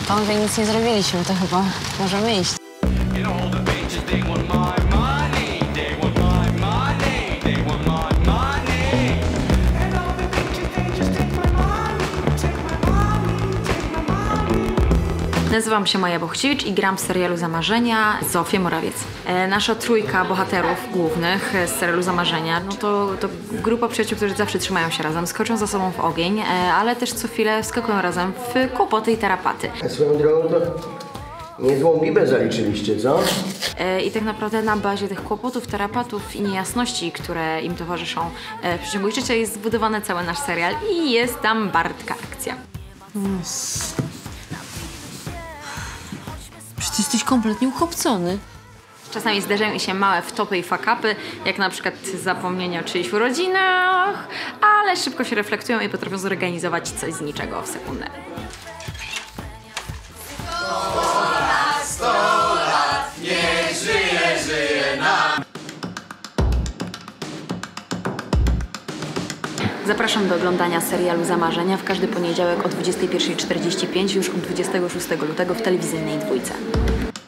tatą, że nic nie zrobiliśmy, to chyba możemy iść. Nazywam się Maja Bochciewicz i gram w serialu Zamarzenia Zofię Morawiec. Nasza trójka bohaterów głównych z serialu Zamarzenia, no to grupa przyjaciół, którzy zawsze trzymają się razem, skoczą za sobą w ogień, ale też co chwilę wskakują razem w kłopoty i tarapaty. Swoją drogą to niezłą bibę zaliczyliście, co? I tak naprawdę na bazie tych kłopotów, tarapatów i niejasności, które im towarzyszą w przeciągu ich życia, jest zbudowany cały nasz serial i jest tam Bartka akcja. Przecież jesteś kompletnie uchopcony. Czasami zdarzają mi się małe wtopy i fuck-upy, jak na przykład zapomnienie o czyichś urodzinach, ale szybko się reflektują i potrafią zorganizować coś z niczego w sekundę. 100 lat, niech żyje, żyje nam! Zapraszam do oglądania serialu Zamarzenia w każdy poniedziałek o 21:45, już od 26 lutego w telewizyjnej Dwójce.